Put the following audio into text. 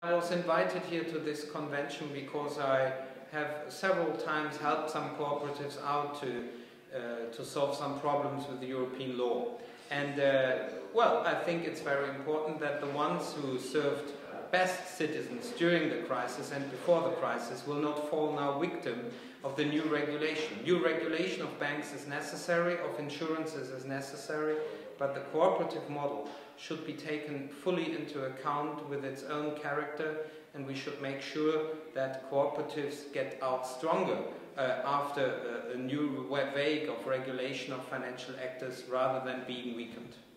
I was invited here to this convention because I have several times helped some cooperatives out to solve some problems with the European law. And well, I think it's very important that the ones who served best citizens during the crisis and before the crisis will not fall now victim of the new regulation. New regulation of banks is necessary, of insurances is necessary, but the cooperative model should be taken fully into account with its own character, and we should make sure that cooperatives get out stronger after a new wave of regulation of financial actors rather than being weakened.